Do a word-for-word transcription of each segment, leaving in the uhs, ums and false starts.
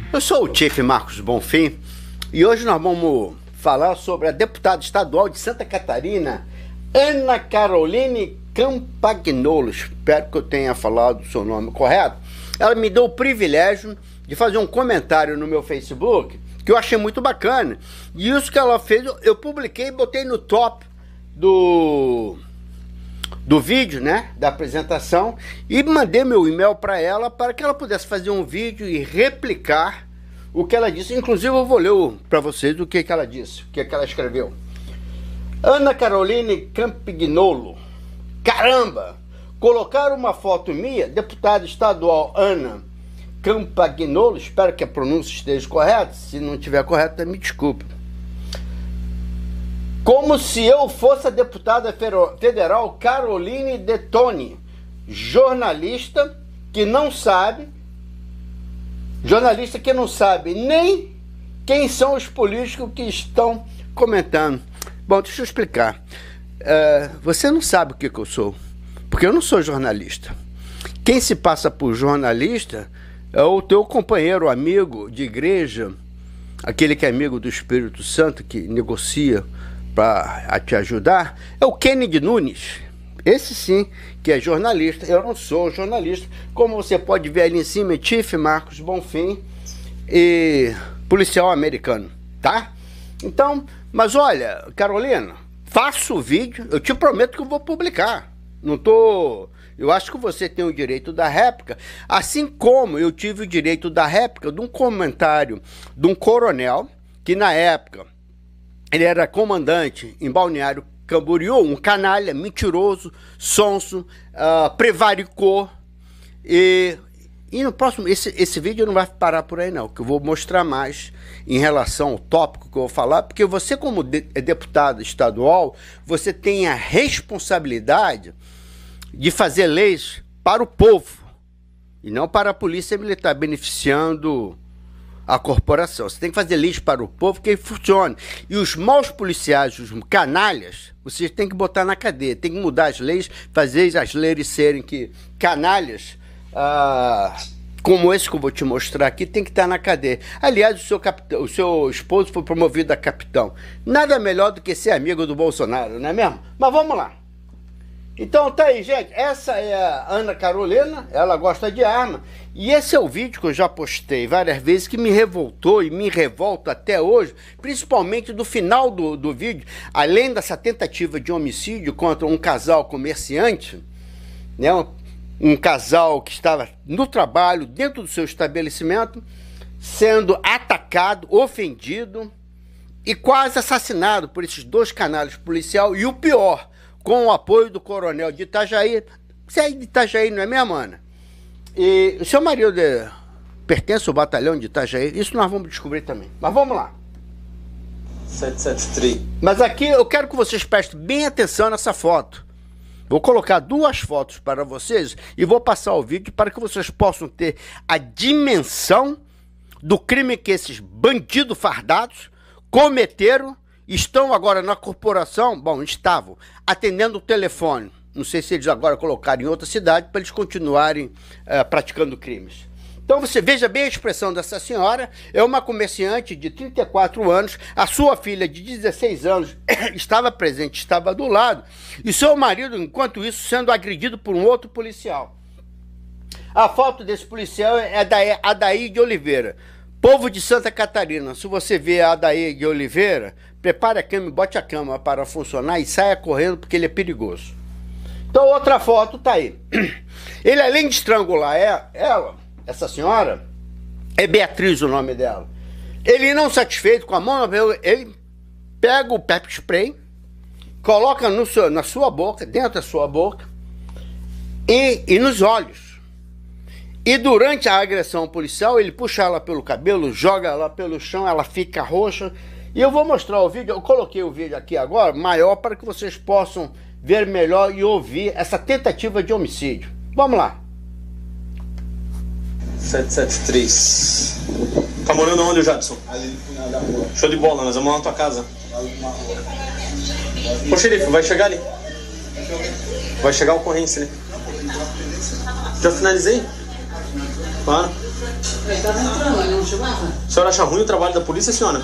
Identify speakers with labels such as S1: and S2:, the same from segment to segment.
S1: Eu sou o Chief Marcos Bonfim e hoje nós vamos falar sobre a deputada estadual de Santa Catarina, Ana Caroline Campagnolo. Espero que eu tenha falado o seu nome correto. Ela me deu o privilégio de fazer um comentário no meu Facebook que eu achei muito bacana. E isso que ela fez, eu publiquei e botei no top do... do vídeo, né, da apresentação, e mandei meu e-mail para ela para que ela pudesse fazer um vídeo e replicar o que ela disse. Inclusive eu vou ler para vocês o que, que ela disse, o que, que ela escreveu. Ana Caroline Campagnolo. Caramba! Colocaram uma foto minha, deputada estadual Ana Campagnolo, espero que a pronúncia esteja correta, se não estiver correta, me desculpe. Como se eu fosse a deputada federal Caroline Detoni, jornalista que não sabe, jornalista que não sabe nem quem são os políticos que estão comentando. Bom, deixa eu explicar. Uh, você não sabe o que, que eu sou, porque eu não sou jornalista. Quem se passa por jornalista é o teu companheiro, amigo de igreja, aquele que é amigo do Espírito Santo, que negocia para te ajudar, é o Kennedy Nunes. Esse sim que é jornalista. Eu não sou jornalista. Como você pode ver ali em cima, Chief Marcos Bonfim e policial americano, tá? Então, mas olha, Carolina, faça o vídeo, eu te prometo que eu vou publicar. Não tô... Eu acho que você tem o direito da réplica, assim como eu tive o direito da réplica de um comentário de um coronel que na época ele era comandante em Balneário Camboriú, um canalha, mentiroso, sonso, uh, prevaricou. E, e no próximo, esse, esse vídeo não vai parar por aí não, que eu vou mostrar mais em relação ao tópico que eu vou falar, porque você como de, deputado estadual, você tem a responsabilidade de fazer leis para o povo, e não para a polícia militar, beneficiando a corporação. Você tem que fazer leis para o povo que funcione. E os maus policiais, os canalhas, vocês têm que botar na cadeia. Tem que mudar as leis, fazer as leis serem que canalhas, ah, como esse que eu vou te mostrar aqui, tem que estar na cadeia. Aliás, o seu, capitão, o seu esposo foi promovido a capitão. Nada melhor do que ser amigo do Bolsonaro, não é mesmo? Mas vamos lá. Então tá aí, gente, essa é a Ana Carolina, ela gosta de arma, e esse é o vídeo que eu já postei várias vezes, que me revoltou e me revolta até hoje, principalmente do final do, do vídeo, além dessa tentativa de homicídio contra um casal comerciante, né, um, um casal que estava no trabalho, dentro do seu estabelecimento, sendo atacado, ofendido e quase assassinado por esses dois canalhas policiais, e o pior, com o apoio do coronel de Itajaí. Você é de Itajaí, não é mesmo, Ana? E o seu marido é, pertence ao batalhão de Itajaí? Isso nós vamos descobrir também. Mas vamos lá.
S2: sete sete três.
S1: Mas aqui eu quero que vocês prestem bem atenção nessa foto. Vou colocar duas fotos para vocês e vou passar o vídeo para que vocês possam ter a dimensão do crime que esses bandidos fardados cometeram. Estão agora na corporação, bom, estavam atendendo o telefone. Não sei se eles agora colocaram em outra cidade para eles continuarem uh, praticando crimes. Então você veja bem a expressão dessa senhora. É uma comerciante de trinta e quatro anos, a sua filha de dezesseis anos estava presente, estava do lado, e seu marido, enquanto isso, sendo agredido por um outro policial. A foto desse policial é da Adair de Oliveira. Povo de Santa Catarina, se você vê a Adair de Oliveira, prepare a cama, bote a cama para funcionar e saia correndo, porque ele é perigoso. Então outra foto tá aí. Ele, além de estrangular ela, essa senhora, é Beatriz o nome dela. Ele, não satisfeito com a mão, ele pega o pepper spray, coloca no seu, na sua boca, dentro da sua boca, e, e nos olhos. E durante a agressão policial, ele puxa ela pelo cabelo, joga ela pelo chão, ela fica roxa. E eu vou mostrar o vídeo, eu coloquei o vídeo aqui agora, maior, para que vocês possam ver melhor e ouvir essa tentativa de homicídio. Vamos lá.
S2: sete sete três. Tá morando onde, Jadson?
S3: Ali no final da rua.
S2: Show de bola, nós vamos lá na tua casa.
S3: Ali numa rua.
S2: Ô, xerife, vai chegar ali. Vai chegar a ocorrência ali. Já finalizei? Claro.
S3: Ele tava entrando, ele não chegava?
S2: A senhora acha ruim o trabalho da polícia, senhora?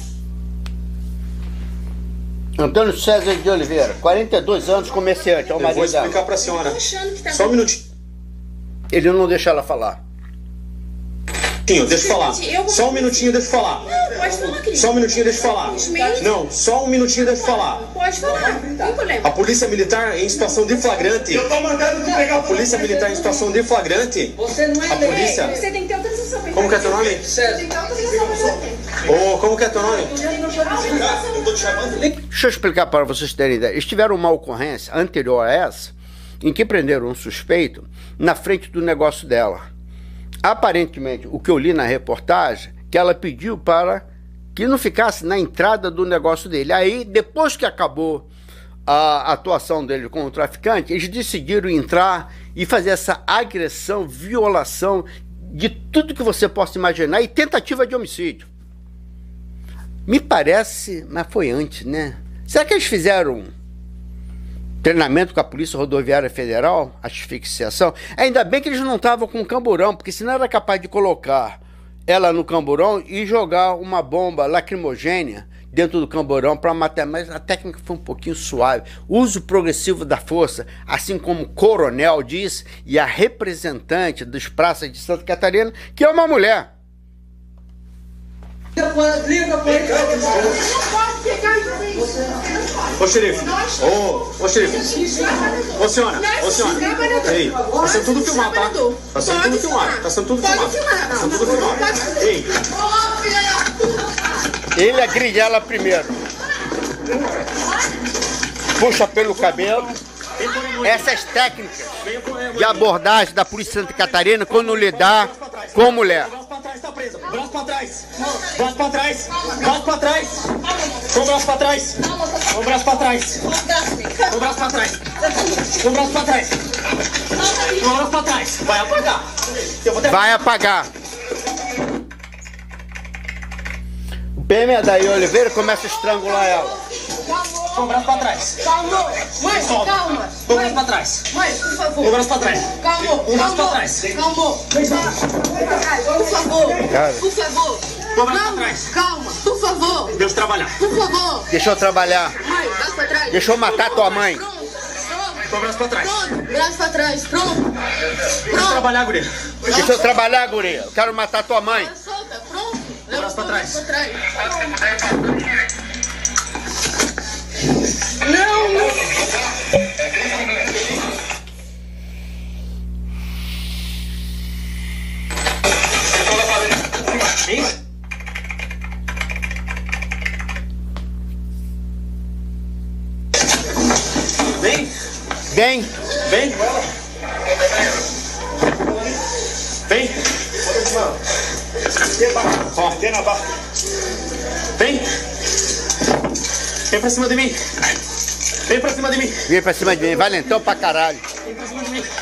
S1: Antônio César de Oliveira, quarenta e dois anos, comerciante, é o
S2: Eu vou
S1: marido dela.
S2: explicar pra senhora. Só um minutinho.
S1: Ele não deixa ela falar.
S2: Deixa eu falar. Só um minutinho, deixa eu falar.
S4: Não, pode falar, querido.
S2: Só um minutinho, deixa eu falar. Não, só um minutinho, deixa eu falar.
S4: Pode falar, não tem problema.
S2: A polícia militar em situação de flagrante.
S3: Eu tô mandando tu pegar
S2: A polícia militar em situação de flagrante.
S3: Você não é
S2: A polícia.
S4: Você tem que ter autorização. pra
S2: Como que é teu nome?
S4: Você tem que ter autorização pra fazer.
S2: Ô, como que é teu nome?
S3: Eu tô te chamando.
S1: Deixa eu explicar para vocês terem ideia. Eles tiveram uma ocorrência anterior a essa, em que prenderam um suspeito na frente do negócio dela. Aparentemente, o que eu li na reportagem, que ela pediu para que não ficasse na entrada do negócio dele. Aí, depois que acabou a atuação dele com o traficante, eles decidiram entrar e fazer essa agressão, violação de tudo que você possa imaginar e tentativa de homicídio. Me parece, mas foi antes, né? Será que eles fizeram treinamento com a Polícia Rodoviária Federal, asfixiação? Ainda bem que eles não estavam com camburão, porque senão era capaz de colocar ela no camburão e jogar uma bomba lacrimogênea dentro do camburão para matar. Mas a técnica foi um pouquinho suave. Uso progressivo da força, assim como o coronel diz, e a representante dos praças de Santa Catarina, que é uma mulher.
S3: Liga pra ele.
S2: Ô, xerife. Ô, ô, xerife. Ô, senhora. Ô, senhora. Ei, tá sendo tudo filmado, tá? Tá sendo tudo filmado. Tá sendo tudo filmado. Tá sendo tudo filmado. Ei.
S1: Ele agride ela primeiro. Puxa pelo cabelo. Essas técnicas de abordagem da Polícia de Santa Catarina quando lidar com mulher.
S2: Braço pra trás. Braço pra trás. Braço pra trás. Com o braço pra trás. Com o braço pra trás. Com o braço pra trás. Com o braço pra trás. Com o braço pra trás. Vai apagar. Eu vou
S1: Vai apagar. O P M daí Oliveira começa a estrangular ela.
S2: Com o braço pra trás.
S4: Calma. Mãe, calma.
S2: Com o braço pra trás.
S4: Mãe, por favor.
S2: Com o braço pra trás.
S4: Calma.
S2: Com o braço pra trás.
S4: Calma. Por favor.
S1: Cara.
S4: Por favor.
S2: Com o braço pra
S4: Não,
S2: trás.
S4: calma. Por favor.
S2: Deixa eu trabalhar.
S4: Por favor.
S1: Deixa eu trabalhar.
S4: Mãe, braço pra trás.
S1: Deixa eu matar tua mãe.
S4: Pronto. Pronto.
S2: Com o braço pra trás.
S4: Pronto. Braço pra trás. Pronto.
S2: Deixa eu trabalhar, guria.
S1: Deixa eu trabalhar, guria. Eu quero matar tua mãe.
S4: Solta. Pronto. Leva
S2: braço pra
S4: o
S2: trás.
S4: braço pra trás. Não, não.
S2: Vem.
S1: Vem.
S2: Vem. Vem. Ó,
S3: Tem na barra.
S2: vem. Vem pra cima de mim. Vem pra cima de mim.
S1: Vem pra cima de mim. Valentão pra caralho.
S2: Vem pra cima de mim.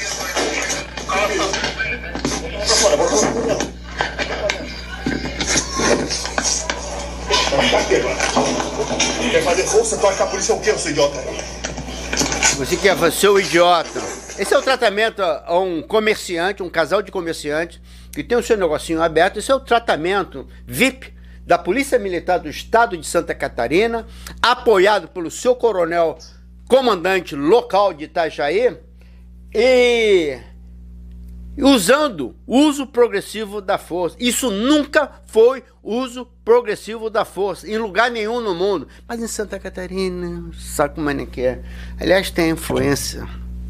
S3: Quer fazer força? Tu acha que a polícia é o quê, seu idiota?
S1: Você que é seu idiota. Esse é o tratamento a um comerciante, um casal de comerciantes que tem o seu negocinho aberto. Esse é o tratamento V I P da Polícia Militar do Estado de Santa Catarina, apoiado pelo seu coronel comandante local de Itajaí e usando uso progressivo da força. Isso nunca foi uso progressivo da força, em lugar nenhum no mundo. Mas em Santa Catarina, sabe como é que é? Aliás, tem influência.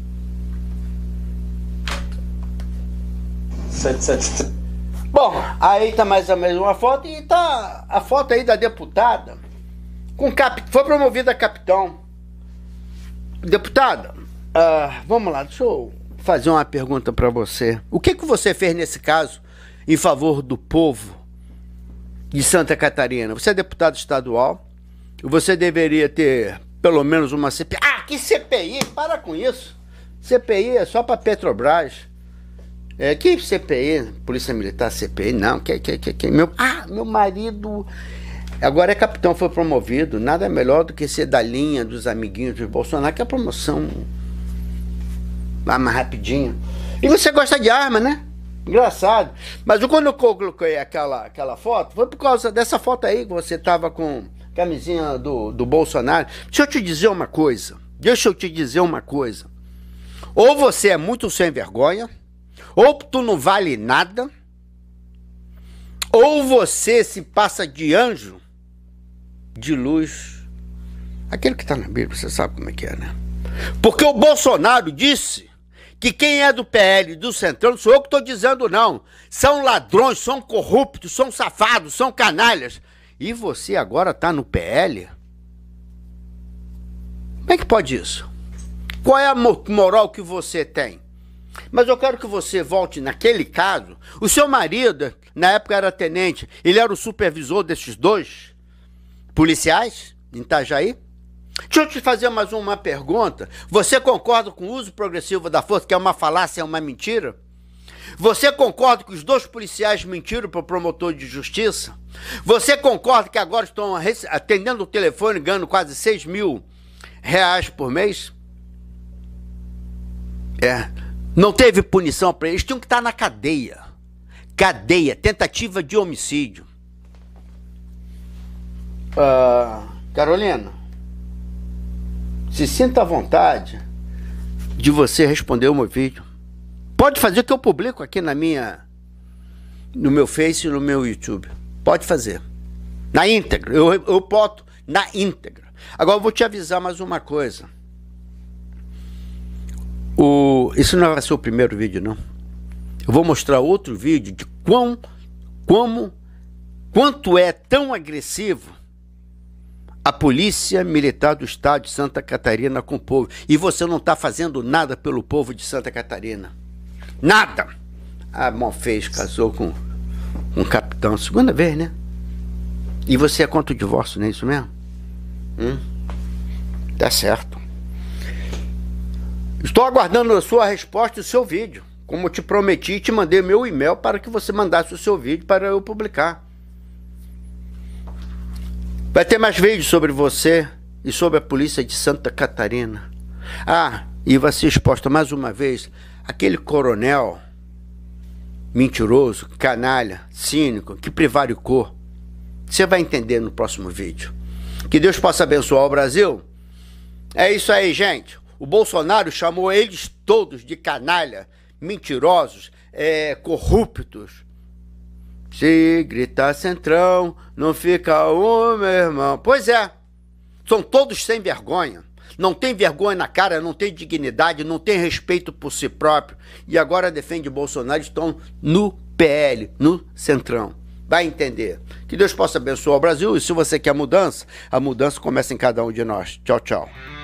S2: Sete, sete, sete.
S1: Bom, aí tá mais ou menos uma foto e tá a foto aí da deputada com cap... foi promovida a capitão. Deputada, uh, vamos lá, deixa eu fazer uma pergunta para você. O que que você fez nesse caso em favor do povo de Santa Catarina? Você é deputado estadual, você deveria ter pelo menos uma C P I. Ah, que C P I? Para com isso. C P I é só para Petrobras. É, que C P I? Polícia Militar, C P I? Não, que, que, que, que meu, ah, meu marido agora é capitão, foi promovido. Nada melhor do que ser da linha dos amiguinhos de Bolsonaro, que é a promoção mais rapidinha. E você gosta de arma, né? Engraçado. Mas quando eu coloquei aquela, aquela foto, foi por causa dessa foto aí que você tava com camisinha do, do Bolsonaro. Deixa eu te dizer uma coisa. Deixa eu te dizer uma coisa. Ou você é muito sem vergonha, ou tu não vale nada, ou você se passa de anjo, de luz. Aquele que está na Bíblia, você sabe como é que é, né? Porque o Bolsonaro disse que quem é do P L, do Centrão, não sou eu que estou dizendo não, são ladrões, são corruptos, são safados, são canalhas. E você agora está no P L? Como é que pode isso? Qual é a moral que você tem? Mas eu quero que você volte naquele caso. O seu marido, na época era tenente, ele era o supervisor desses dois policiais em Itajaí? Deixa eu te fazer mais uma pergunta. Você concorda com o uso progressivo da força, que é uma falácia, é uma mentira? Você concorda que os dois policiais mentiram para o promotor de justiça? Você concorda que agora estão atendendo o telefone ganhando quase seis mil reais por mês? É. Não teve punição para eles, tinham que estar na cadeia. Cadeia, tentativa de homicídio. Uh, Carolina, se sinta à vontade de você responder o meu vídeo. Pode fazer que eu publico aqui na minha, no meu Face e no meu YouTube. Pode fazer. Na íntegra. Eu, eu boto na íntegra. Agora eu vou te avisar mais uma coisa. O, isso não vai ser o primeiro vídeo, não. Eu vou mostrar outro vídeo de quão, como, quanto é tão agressivo a Polícia Militar do Estado de Santa Catarina com o povo. E você não está fazendo nada pelo povo de Santa Catarina. Nada. A Monfez casou com um capitão, segunda vez, né? E você é contra o divórcio, não é isso mesmo? Hum? Tá certo. Estou aguardando a sua resposta e o seu vídeo. Como eu te prometi, te mandei meu e-mail para que você mandasse o seu vídeo para eu publicar. Vai ter mais vídeos sobre você e sobre a polícia de Santa Catarina. Ah, e vai ser exposta mais uma vez aquele coronel mentiroso, canalha, cínico, que prevaricou. Você vai entender no próximo vídeo. Que Deus possa abençoar o Brasil. É isso aí, gente. O Bolsonaro chamou eles todos de canalha, mentirosos, é, corruptos. Se gritar Centrão, não fica um, meu irmão. Pois é, são todos sem vergonha. Não tem vergonha na cara, não tem dignidade, não tem respeito por si próprio. E agora defende Bolsonaro, estão no P L, no Centrão. Vai entender. Que Deus possa abençoar o Brasil. E se você quer mudança, a mudança começa em cada um de nós. Tchau, tchau.